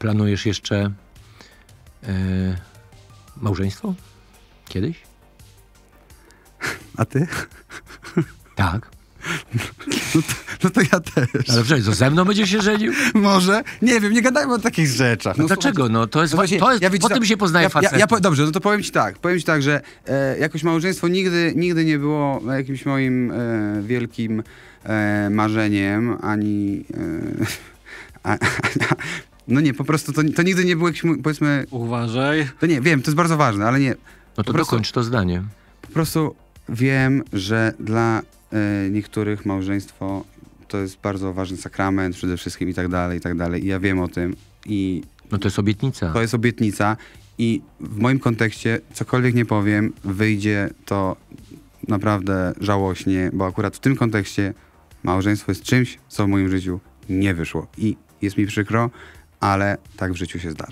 planujesz jeszcze małżeństwo? Kiedyś? A ty? Tak. No to ja też. Ale przecież, to ze mną będziesz się żenił? Może? Nie wiem, nie gadajmy o takich rzeczach. No dlaczego? No to jest, po tym się poznaje facet. Dobrze, no to powiem ci tak, że jakoś małżeństwo nigdy nie było jakimś moim wielkim marzeniem, ani... no nie, po prostu to nigdy nie było jakiś, powiedzmy... Uważaj. To nie, wiem, to jest bardzo ważne, ale nie... No to dokończ to zdanie. Po prostu wiem, że dla niektórych małżeństwo to jest bardzo ważny sakrament przede wszystkim i tak dalej, i tak dalej. I ja wiem o tym. I no to jest obietnica. To jest obietnica i w moim kontekście, cokolwiek nie powiem, wyjdzie to naprawdę żałośnie, bo akurat w tym kontekście małżeństwo jest czymś, co w moim życiu nie wyszło. I jest mi przykro, ale tak w życiu się zdarza.